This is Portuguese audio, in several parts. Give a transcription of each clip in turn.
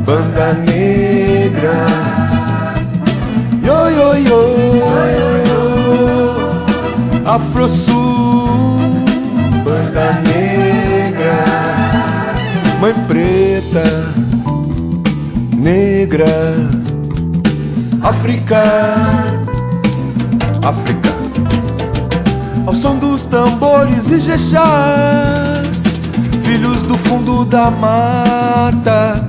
Banda Negra. Yo, yo, yo, Afrosul, Banda Negra. Mãe preta, negra, África, África. Ao som dos tambores e jexás, filhos do fundo da mata,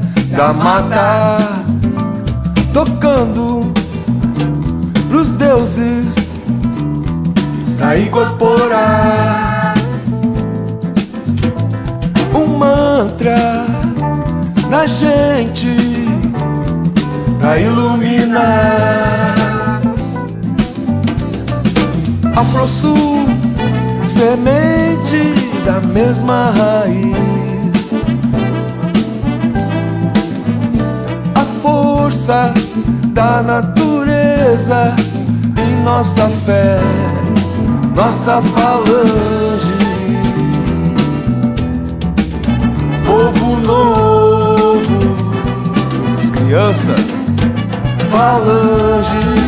tocando pros deuses pra incorporar um mantra na gente, pra iluminar. Afrosul, semente da mesma raiz, a força da natureza em nossa fé, nossa falange. Povo novo, as crianças, falange.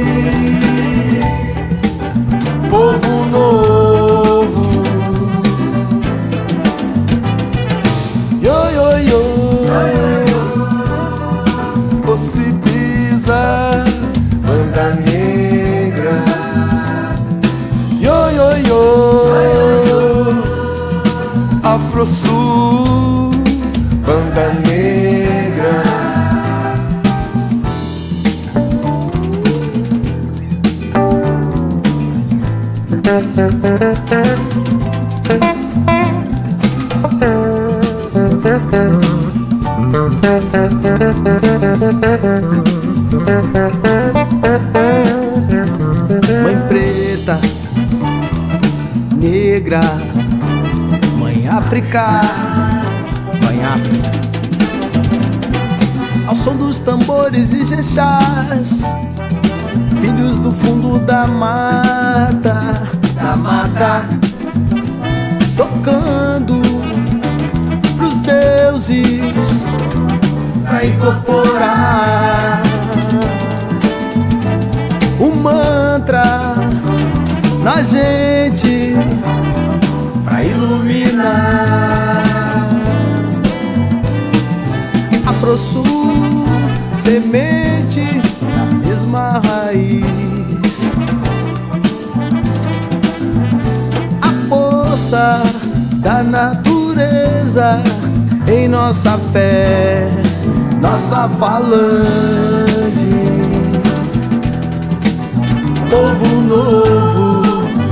Povo novo, yo, yo, yo, Ocipisa, Banda Negra. Yo, yo, yo, Afrosul, Banda Negra. Mãe preta, negra, Mãe África, Mãe África. Ao som dos tambores e jexás, filhos do fundo da mata, tocando pros deuses pra incorporar um mantra na gente, pra iluminar. Afrosul, semente da mesma raiz, a força da natureza em nossa fé, nossa falange. Povo novo,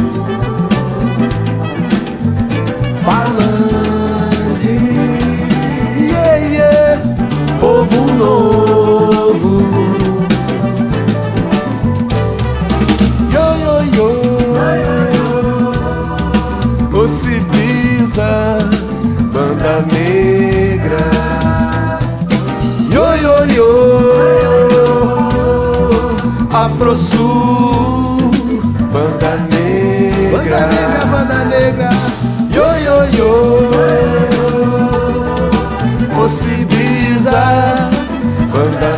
falange, yeah, yeah. Povo novo, Yo, yo, yo, Ocipisa, Banda Negra. Yo, yo, yo, Afrosul, Banda Negra. Banda Negra. Yo, yo, yo, Ocipisa, Banda